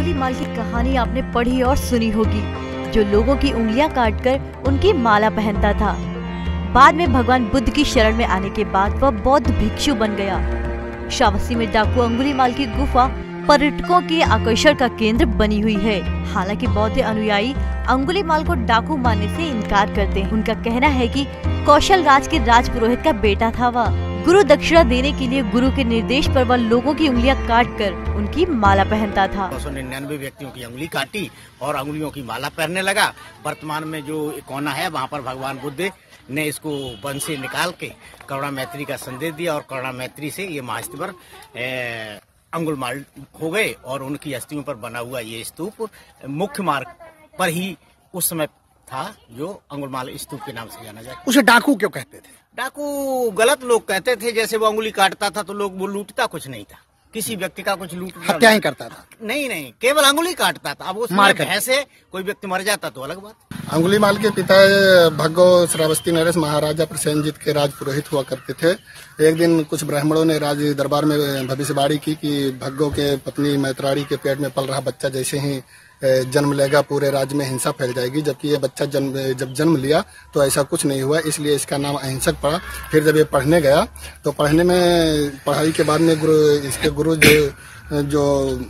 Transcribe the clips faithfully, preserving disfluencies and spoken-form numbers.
अंगुलीमाल की कहानी आपने पढ़ी और सुनी होगी, जो लोगों की उंगलियां काटकर उनकी माला पहनता था। बाद में भगवान बुद्ध की शरण में आने के बाद वह बौद्ध भिक्षु बन गया। श्रावस्ती में डाकू अंगुलीमाल की गुफा पर्यटकों के आकर्षण का केंद्र बनी हुई है। हालांकि बौद्ध अनुयायी अंगुलीमाल को डाकू मानने से इनकार करते हैं। उनका कहना है कि कौशल राज के राजपुरोहित का बेटा था वह। गुरु दक्षिणा देने के लिए गुरु के निर्देश पर वह लोगों की उंगलियां काटकर उनकी माला पहनता था। दो सौ निन्यानवे व्यक्तियों की उंगली काटी और उंगलियों की माला पहनने लगा। वर्तमान में जो कोना है वहाँ पर भगवान बुद्ध ने इसको वन से निकाल के करुणा मैत्री का संदेश दिया और करुणा मैत्री से ये महास्तिवर अंगुलीमाल हो गए और उनकी अस्थियों पर बना हुआ ये स्तूप मुख्य मार्ग पर ही उस समय था, जो अंगुलीमाल स्तूप के नाम से जाना जाए। उसे डाकू क्यों कहते थे? डाकू गलत लोग कहते थे, जैसे वो अंगुली काटता था तो लोग वो लूटता कुछ नहीं था, किसी व्यक्ति का कुछ लूट हत्या ही करता था। नहीं नहीं, केवल अंगुली काटता था। अब उसमें भय से कोई व्यक्ति मर जाता तो अलग बात। अंगुलीमाल के पिता भग्गो श्रावस्ती नरेश महाराजा प्रसेनजीत के राज पुरोहित हुआ करते थे। एक दिन कुछ ब्राह्मणों ने राज दरबार में भविष्यवाणी की कि भग्गो के पत्नी मैत्राणी के पेट में पल रहा बच्चा जैसे ही जन्म लेगा पूरे राज्य में हिंसा फैल जाएगी, जबकि ये बच्चा जन्म जब जन्म लिया तो ऐसा कुछ नहीं हुआ, इसलिए इसका नाम अहिंसक पड़ा। फिर जब ये पढ़ने गया तो पढ़ने में पढ़ाई के बाद में गुरु इसके गुरु जो जो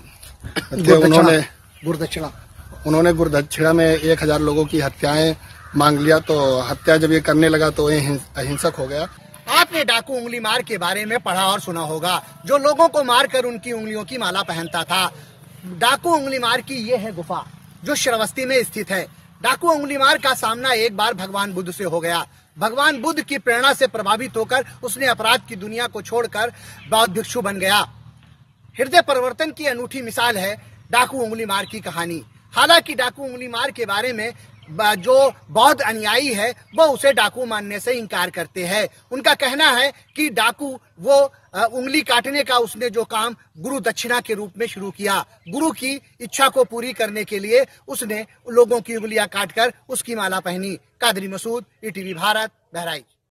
उन्होंने गुरुदक्षिणा उन्होंने गुरुदक्षिणा में एक हजार लोगों की हत्याएं मांग लिया, तो हत्या जब ये करने लगा तो ये अहिंसक हो गया। आपने डाकू अंगुलीमाल के बारे में पढ़ा और सुना होगा, जो लोगों को मारकर उनकी उंगलियों की माला पहनता था। डाकू अंगुलीमाल की ये है गुफा जो श्रावस्ती में स्थित है। डाकू अंगुलीमाल का सामना एक बार भगवान बुद्ध से हो गया। भगवान बुद्ध की प्रेरणा से प्रभावित होकर उसने अपराध की दुनिया को छोड़कर बौद्ध भिक्षु बन गया। हृदय परिवर्तन की अनूठी मिसाल है डाकू अंगुलीमाल की कहानी। हालांकि डाकू अंगुलीमाल के बारे में जो बौद्ध अनुयायी है वो उसे डाकू मानने से इनकार करते हैं। उनका कहना है कि डाकू वो उंगली काटने का उसने जो काम गुरु दक्षिणा के रूप में शुरू किया, गुरु की इच्छा को पूरी करने के लिए उसने लोगों की उंगलियां काटकर उसकी माला पहनी। Qadri Masood, E T V Bharat, Bahraich.